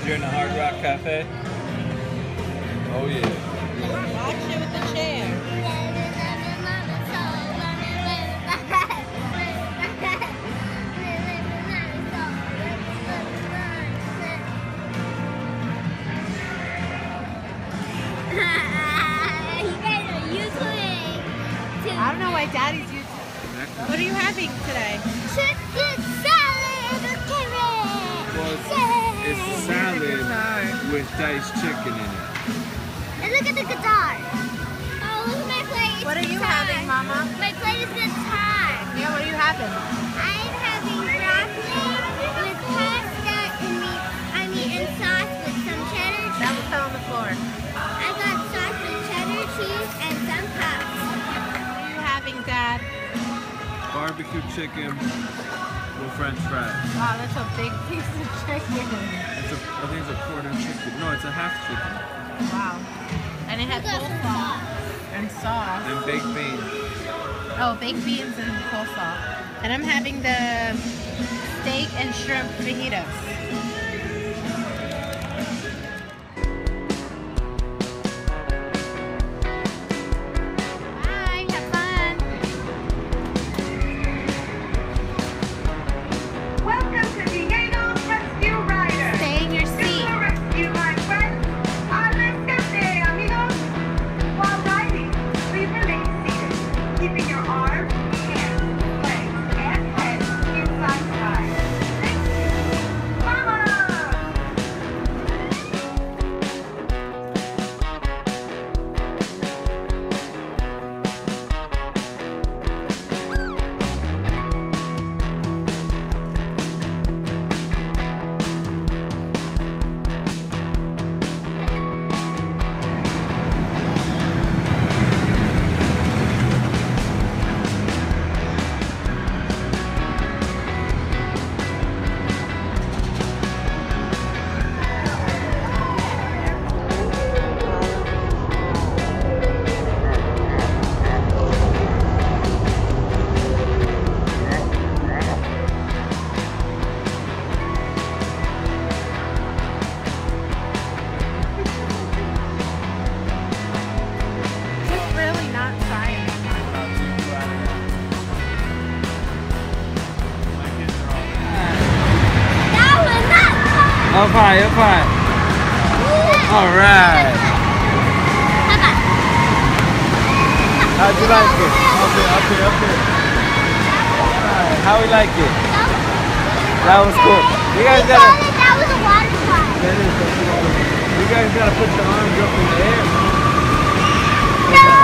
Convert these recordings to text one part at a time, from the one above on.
because you're in a Hard Rock Cafe? Oh yeah. Watch it with the chair. I don't know why Daddy's using. What are you having today? Chicken salad or carrot. Well, it's a salad with diced chicken in it. And look at the guitar. Oh, look at my plate. What are you having, Mama? My plate is guitar. Yeah, what are you having? I'm having broccoli with pasta and meat. And sauce with some cheddar cheese. That fell on the floor. I got sauce with cheddar cheese and some puffs. What are you having, Dad? Barbecue chicken with French fries. Wow, that's a big piece of chicken. I think it's a quarter chicken. No, it's a half chicken. Wow. And it had coleslaw and sauce. And baked beans. Oh, baked beans and coleslaw. And I'm having the steak and shrimp fajitas. Up high, up high. All right. How'd you like it? Up here, up here, up here. All right. How we like it? That was cool. You guys gotta. That was a water slide. That is. You guys gotta put your arms up in the air. No.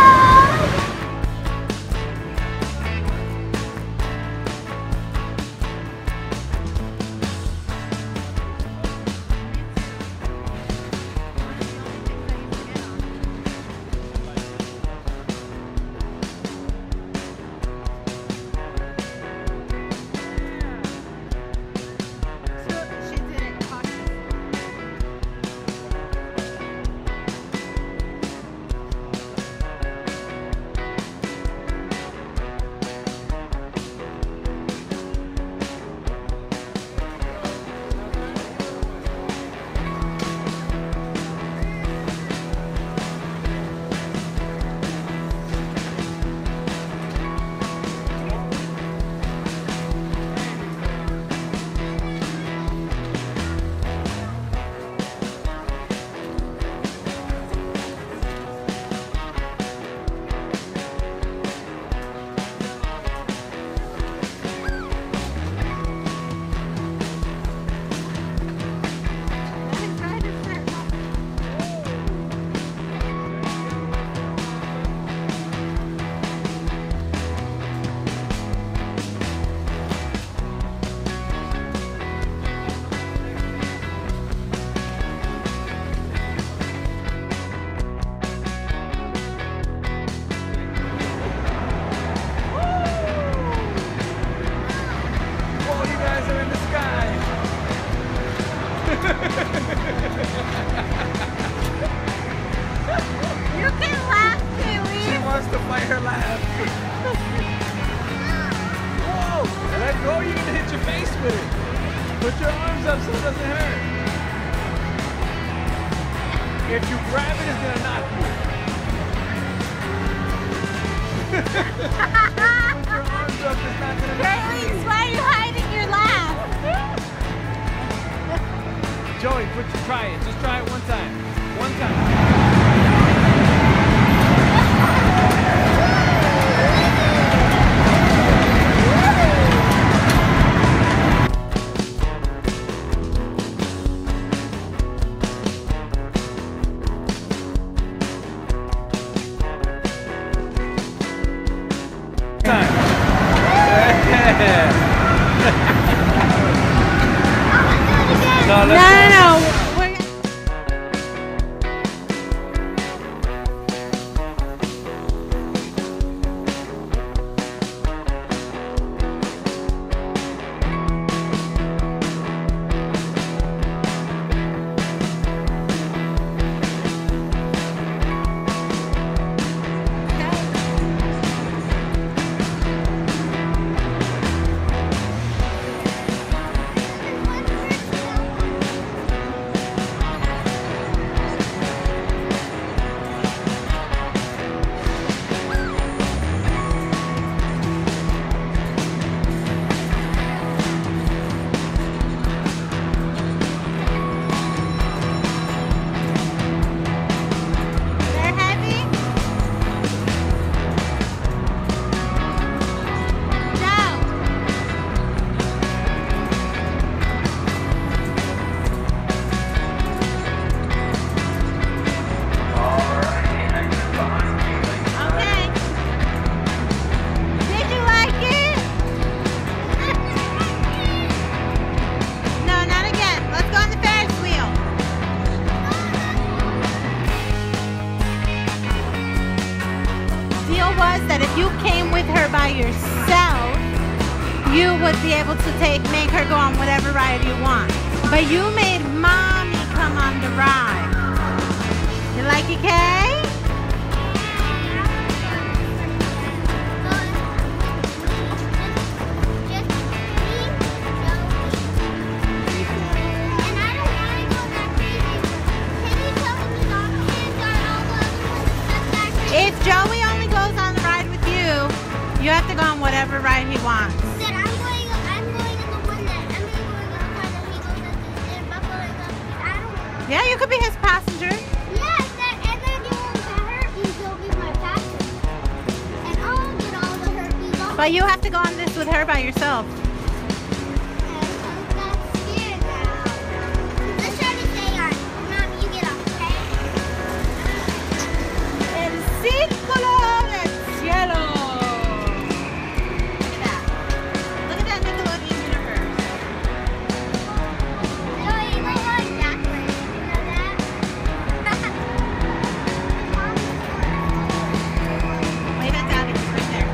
If you grab it, it's gonna knock you. Put your arms up, it's not gonna knock you. Keillisse, why are you hiding your laugh? Joey, try it. Just try it one time. One time. No. That if you came with her by yourself, you would be able to make her go on whatever ride you want. But you made mommy come on the ride. You like it, Kay? If Joey only goes on the ride with you, you have to go on whatever ride he wants. Then I'm going in the one that I'm going in the car that he goes in Buffalo. I don't. Yeah, you could be his passenger. Yes, and then you won't get herpes. You'll be my passenger, and I'll get all the herpes off. But you have to go on this with her by yourself. And I'm not scared now. Let's try to stay on. Mom, you get off, okay? El círculo del cielo. Look at that. Look at that Nickelodeon universe. Joey, we're going backwards. You know that? Wait, that's Daddy. It's right there.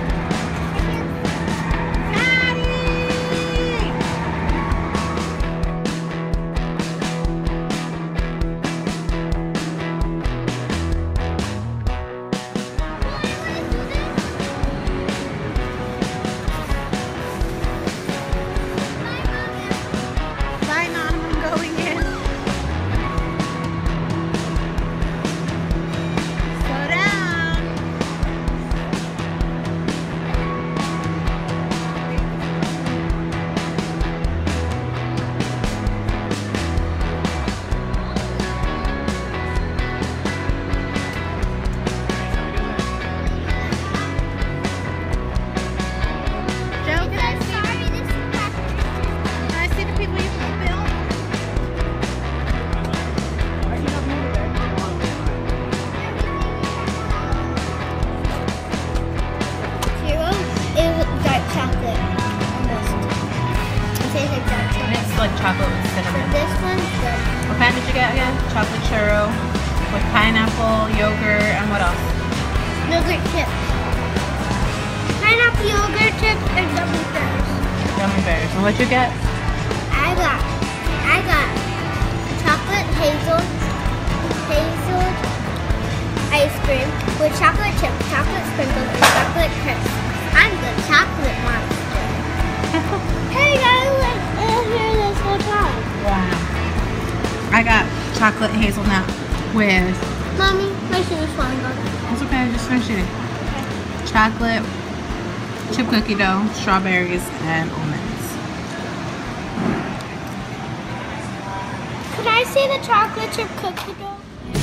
Daddy! Bye, Mom. I'm going in. Slow down. Joe, can I see? Sorry, this is Can I see the people you filmed? Zero is dark chocolate. Almost. It tastes like dark chocolate. It's like chocolate with cinnamon. This one's good. What kind did you get again? Chocolate churro with pineapple, yogurt, and what else? Yogurt chips. Pineapple yogurt chips and gummy bears. Gummy bears. And what'd you get? I got chocolate hazel ice cream with chocolate chips, chocolate sprinkles, and chocolate crisp. I'm the chocolate monster. Hey guys, let's hear this whole time. Wow. I got chocolate hazelnut with... Mommy, my shoe is falling off. It's okay, just finish it. Chocolate, chip cookie dough, strawberries, and almonds. Could I see the chocolate chip cookie dough?